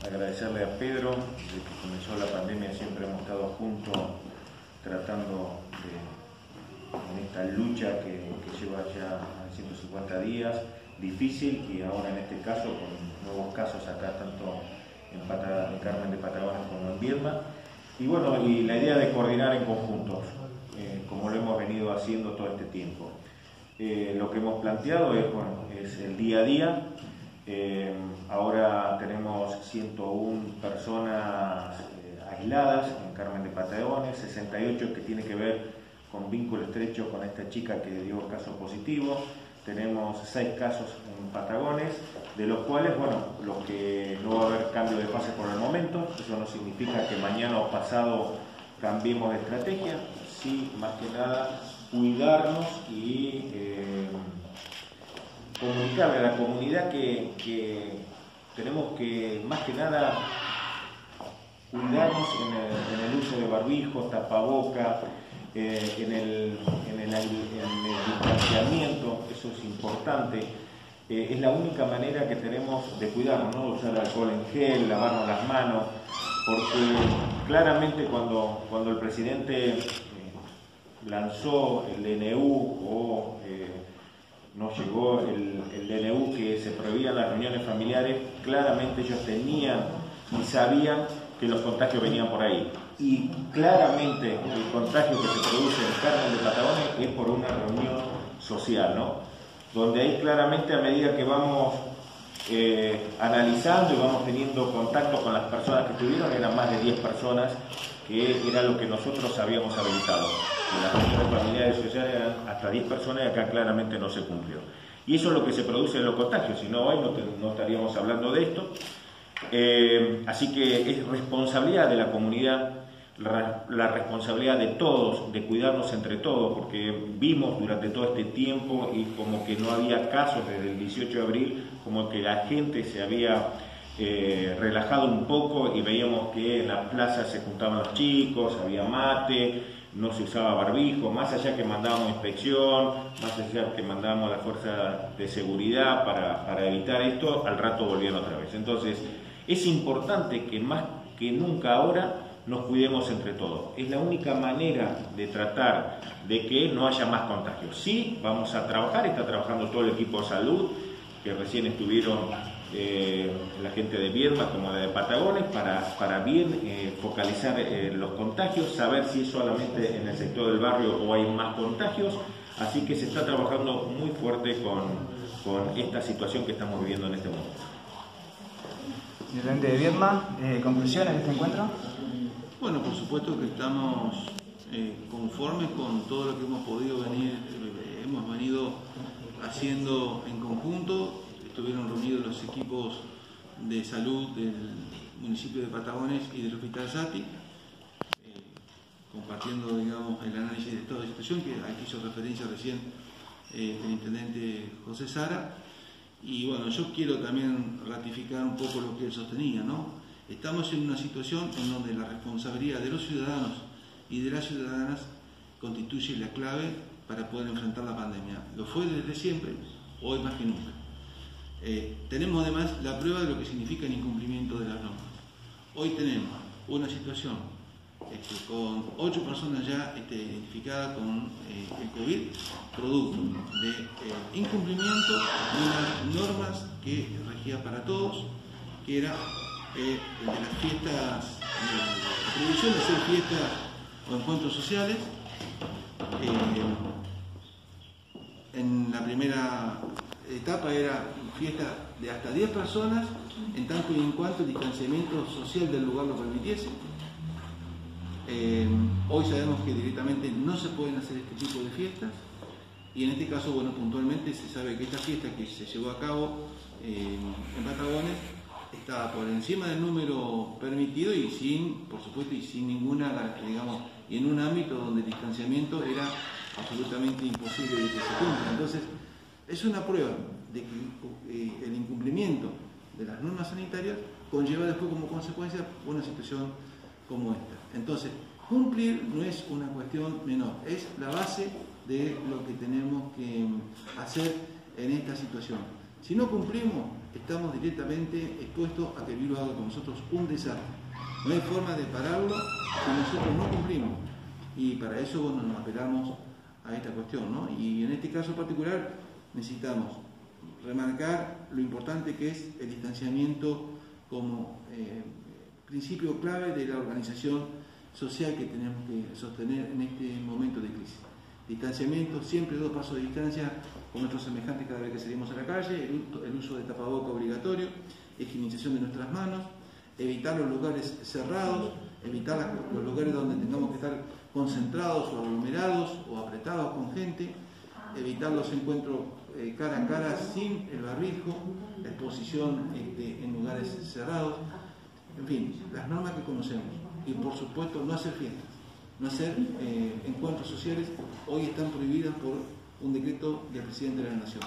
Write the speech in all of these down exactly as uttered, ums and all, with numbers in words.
agradecerle a Pedro, desde que comenzó la pandemia siempre hemos estado juntos tratando de, en esta lucha que, que lleva ya ciento cincuenta días, difícil, y ahora en este caso con nuevos casos acá tanto en, Pata, en Carmen de Patagones como en Viedma. Y bueno, y la idea de coordinar en conjunto, eh, como lo hemos venido haciendo todo este tiempo. Eh, lo que hemos planteado es, bueno, es el día a día. Eh, ahora tenemos ciento una personas eh, aisladas en Carmen de Patagones, sesenta y ocho que tiene que ver con vínculo estrecho con esta chica que dio caso positivo. Tenemos seis casos en Patagones, de los cuales, bueno, lo que no va a haber cambio de fase por el momento. Eso no significa que mañana o pasado cambiemos de estrategia, sí, más que nada, cuidarnos y eh, comunicarle a la comunidad que, que tenemos que, más que nada, cuidarnos en el, en el uso de barbijos, tapaboca, eh, en, el, en, el, en el distanciamiento. Eso es importante. Eh, es la única manera que tenemos de cuidarnos, ¿no? Usar alcohol en gel, lavarnos las manos, porque claramente cuando, cuando el presidente lanzó el D N U o eh, no llegó el, el D N U que se prohibían las reuniones familiares, claramente ellos tenían y sabían que los contagios venían por ahí. Y claramente el contagio que se produce en Carmen de Patagones es por una reunión social, ¿no? Donde ahí claramente, a medida que vamos eh, analizando y vamos teniendo contacto con las personas que estuvieron, eran más de diez personas, que era lo que nosotros habíamos habilitado. En las reuniones familiares y sociales eran hasta diez personas y acá claramente no se cumplió. Y eso es lo que se produce en los contagios, si no hoy no, te, no estaríamos hablando de esto. Eh, así que es responsabilidad de la comunidad, la, la responsabilidad de todos, de cuidarnos entre todos, porque vimos durante todo este tiempo y como que no había casos desde el dieciocho de abril, como que la gente se había eh, relajado un poco y veíamos que en las plazas se juntaban los chicos, había mate, no se usaba barbijo, más allá que mandábamos inspección, más allá que mandábamos a la fuerza de seguridad para, para evitar esto, al rato volvían otra vez. Entonces, es importante que más que nunca ahora nos cuidemos entre todos. Es la única manera de tratar de que no haya más contagios. Sí, vamos a trabajar, está trabajando todo el equipo de salud, que recién estuvieron eh, la gente de Viedma como la de Patagones, para, para bien eh, focalizar eh, los contagios, saber si es solamente en el sector del barrio o hay más contagios. Así que se está trabajando muy fuerte con, con esta situación que estamos viviendo en este momento. Intendente de Viedma, eh, ¿conclusiones de este encuentro? Bueno, por supuesto que estamos eh, conformes con todo lo que hemos podido venir, eh, hemos venido haciendo en conjunto. Estuvieron reunidos los equipos de salud del municipio de Patagones y del Hospital Sati, eh, compartiendo, digamos, el análisis de toda la situación, que aquí hizo referencia recién eh, el intendente José Sara. Y bueno, yo quiero también ratificar un poco lo que él sostenía, ¿no? Estamos en una situación en donde la responsabilidad de los ciudadanos y de las ciudadanas constituye la clave para poder enfrentar la pandemia. Lo fue desde siempre, hoy más que nunca. Eh, tenemos además la prueba de lo que significa el incumplimiento de las normas. Hoy tenemos una situación este, con ocho personas ya este, identificadas con eh, el COVID, producto de eh, incumplimiento de unas normas que regían para todos, que era eh, de las fiestas, eh, la prohibición de hacer fiestas o encuentros sociales. Eh, en la primera etapa era fiesta de hasta diez personas, en tanto y en cuanto el distanciamiento social del lugar lo permitiese. Eh, hoy sabemos que directamente no se pueden hacer este tipo de fiestas, y en este caso, bueno, puntualmente se sabe que esta fiesta que se llevó a cabo eh, en Patagones estaba por encima del número permitido y sin, por supuesto, y sin ninguna, digamos, y en un ámbito donde el distanciamiento era absolutamente imposible de que se cumpla. Entonces, es una prueba de que eh, el incumplimiento de las normas sanitarias conlleva después como consecuencia una situación como esta. Entonces, cumplir no es una cuestión menor, es la base de lo que tenemos que hacer en esta situación. Si no cumplimos, estamos directamente expuestos a que el virus haga con nosotros un desastre. No hay forma de pararlo si nosotros no cumplimos. Y para eso, bueno, nos apelamos a esta cuestión, ¿no? Y en este caso particular necesitamos remarcar lo importante que es el distanciamiento como eh, principio clave de la organización social que tenemos que sostener en este momento de crisis. Distanciamiento, siempre dos pasos de distancia con nuestros semejantes cada vez que salimos a la calle, el, el uso de tapaboca obligatorio, higienización de nuestras manos, evitar los lugares cerrados, evitar los lugares donde tengamos que estar concentrados o aglomerados o apretados con gente, evitar los encuentros eh, cara a cara sin el barbijo, la exposición este, en lugares cerrados, en fin, las normas que conocemos. Y por supuesto no hacer fiestas, no hacer eh, encuentros sociales, hoy están prohibidas por un decreto del presidente de la Nación.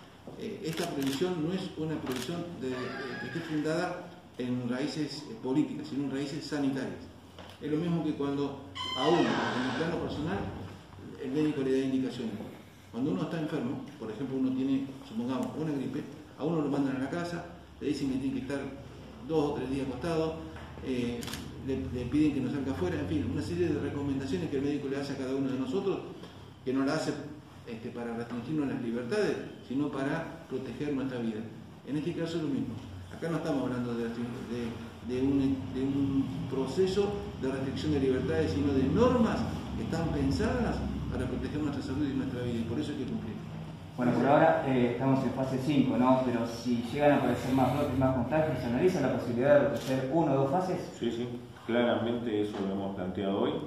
Eh, esta prohibición no es una prohibición de, de, que esté fundada en raíces eh, políticas, sino en raíces sanitarias. Es lo mismo que cuando a uno, en el plano personal, el médico le da indicaciones. Cuando uno está enfermo, por ejemplo, uno tiene, supongamos, una gripe, a uno lo mandan a la casa, le dicen que tiene que estar dos o tres días acostado, eh, le, le piden que no salga afuera, en fin, una serie de recomendaciones que el médico le hace a cada uno de nosotros, que no la hace este, para restringirnos las libertades, sino para proteger nuestra vida. En este caso es lo mismo. Acá no estamos hablando de, de, de, un, de un proceso de restricción de libertades, sino de normas que están pensadas para proteger nuestra salud y nuestra vida, y por eso hay que cumplir. Bueno, por ahora eh, estamos en fase cinco, ¿no? Pero si llegan a aparecer más brotes, más contagios, ¿se analiza la posibilidad de ofrecer una o dos fases? Sí, sí, claramente eso lo hemos planteado hoy.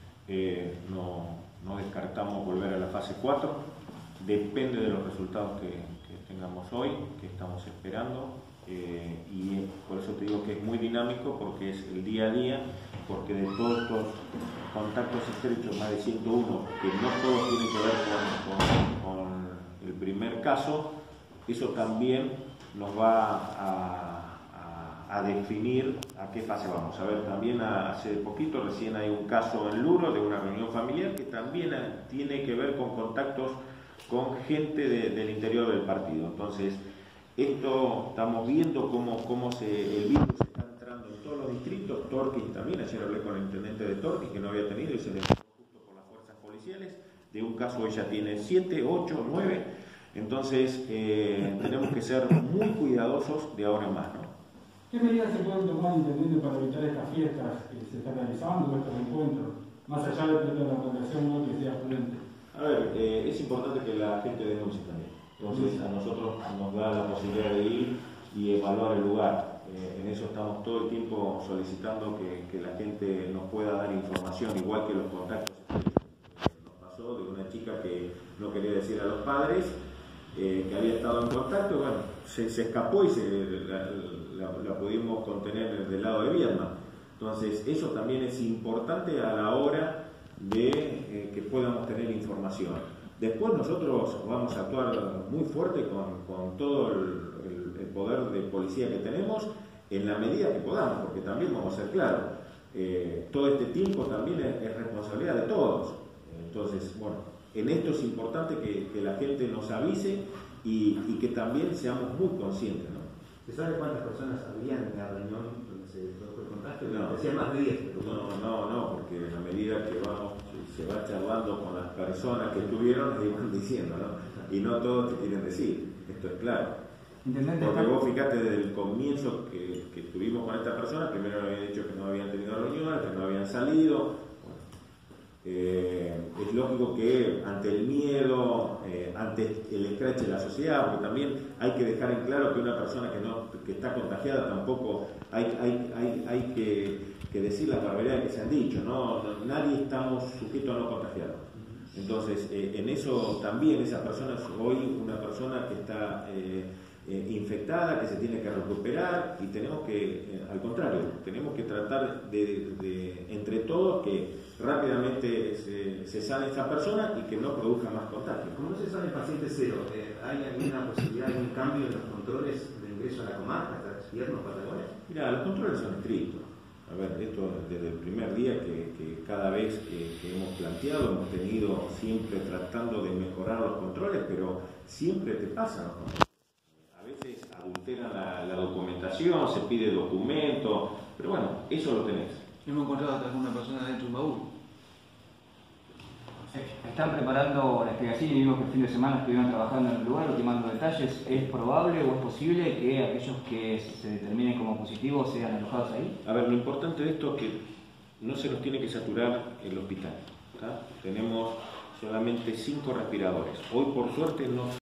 Eh, no, no descartamos volver a la fase cuatro, depende de los resultados que, que tengamos hoy, que estamos esperando. Eh, y por eso te digo que es muy dinámico, porque es el día a día, porque de todos estos contactos estrechos, más de ciento uno, que no todos tienen que ver con, con, con el primer caso, eso también nos va a, a, a definir a qué fase vamos. A ver, también hace poquito, recién hay un caso en Luro de una reunión familiar que también tiene que ver con contactos con gente de, del interior del partido. Entonces, esto estamos viendo cómo, cómo se, el virus está entrando en todos los distritos. Torquín también, ayer hablé con el intendente de Torquín que no había tenido y se le dio justo por las fuerzas policiales. De un caso ella tiene siete, ocho, nueve. Entonces eh, tenemos que ser muy cuidadosos de ahora en más, ¿no? ¿Qué medidas se pueden tomar, intendente, para evitar estas fiestas que se están realizando, estos encuentros, más allá de tener la población no que sea prudente? A ver, eh, es importante que la gente denuncie también. Entonces a nosotros nos da la posibilidad de ir y evaluar el lugar. Eh, en eso estamos todo el tiempo solicitando que, que la gente nos pueda dar información, igual que los contactos. Nos pasó de una chica que no quería decir a los padres eh, que había estado en contacto, bueno, se, se escapó y se, la, la, la pudimos contener del lado de Viedma. Entonces eso también es importante a la hora de eh, que podamos tener información. Después nosotros vamos a actuar muy fuerte con, con todo el, el, el poder de policía que tenemos en la medida que podamos, porque también vamos a ser claros, eh, todo este tiempo también es, es responsabilidad de todos. Entonces, bueno, en esto es importante que, que la gente nos avise y, y que también seamos muy conscientes, ¿no? ¿Se sabe cuántas personas habían en la reunión donde se produjo el contagio? No, decían más de diez. No, no, no, porque a medida que vamos, se va charlando con las personas que estuvieron, les van diciendo, ¿no? Y no todos te quieren decir, esto es claro. Intendente, Porque vos fijate desde el comienzo que, que estuvimos con esta persona, primero me habían dicho que no habían tenido reuniones, que no habían salido. Eh, es lógico que ante el miedo, eh, ante el escrache de la sociedad, porque también hay que dejar en claro que una persona que no que está contagiada tampoco hay, hay, hay, hay que, que decir las barbaridades que se han dicho, ¿no? Nadie estamos sujetos a no contagiarnos. Entonces, eh, en eso también esa persona es hoy una persona que está eh, eh, infectada, que se tiene que recuperar y tenemos que, eh, al contrario, tenemos que tratar de, de entre todos que rápidamente se, se sane esa persona y que no produzca más contagio. Como no se sabe el paciente cero, eh, ¿hay alguna posibilidad de un cambio en los controles de ingreso a la comarca, hasta Vierno, Patagonia? Mira, los controles son estrictos. A ver, esto desde el primer día que, que cada vez que, que hemos planteado, hemos tenido siempre tratando de mejorar los controles, pero siempre te pasan los controles. A veces adulteran la la documentación, se pide documento, pero bueno, eso lo tenés. Hemos encontrado hasta alguna persona dentro de un baúl. Están preparando la explicación y vimos que el fin de semana estuvieron trabajando en el lugar, ultimando detalles. ¿Es probable o es posible que aquellos que se determinen como positivos sean alojados ahí? A ver, lo importante de esto es que no se nos tiene que saturar el hospital. ¿Tá? Tenemos solamente cinco respiradores. Hoy, por suerte, no